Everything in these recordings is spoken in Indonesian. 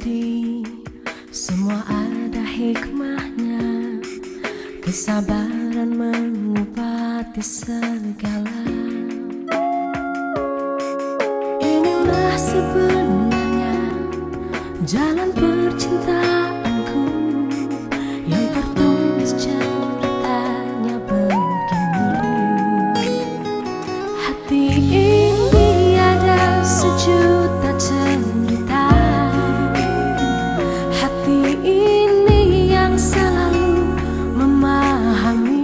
mengerti, semua ada hikmahnya. Kesabaran mengobati segala. Inilah sebenarnya jalan percintaanku, yang tertulis ceritanya begini. Hati ini ada sejuta cerita. Hati ini yang selalu memahami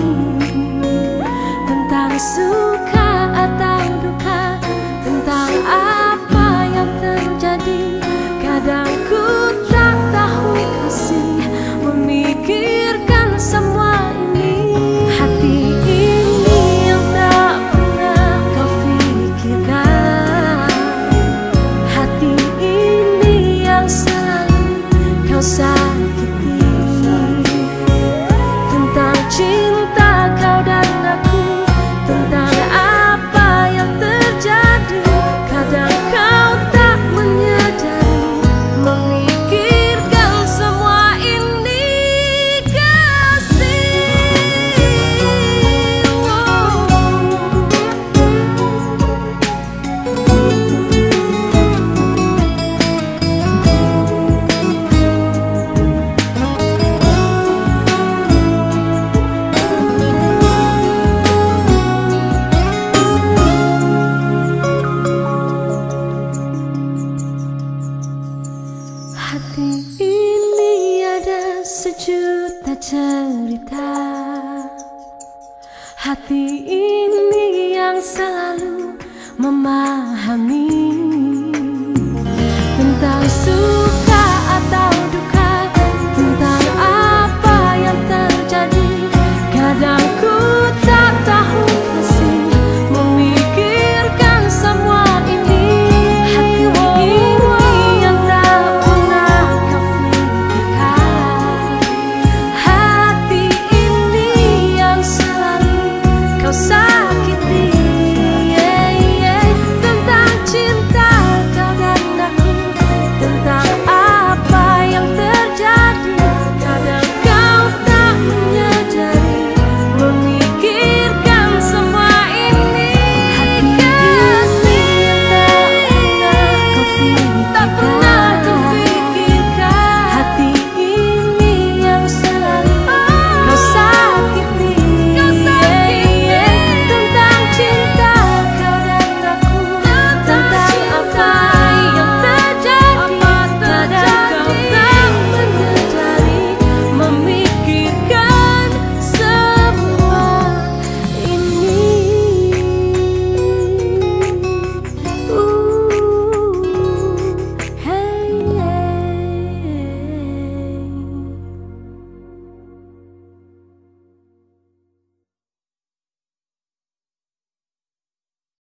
tentang suka atau duka, tentang apa yang terjadi. Kadang ku tak tahu kasih memikirkan semua ini. Hati ini yang tak pernah kau pikirkan. Hati ini yang selalu kau sakiti. Tentang cinta kau dan aku, tentang apa yang terjadi. Kadang kau tak menyadari, memikirkan semua ini kasih. Hati ini ada sejuta cerita. Hati ini yang selalu memahami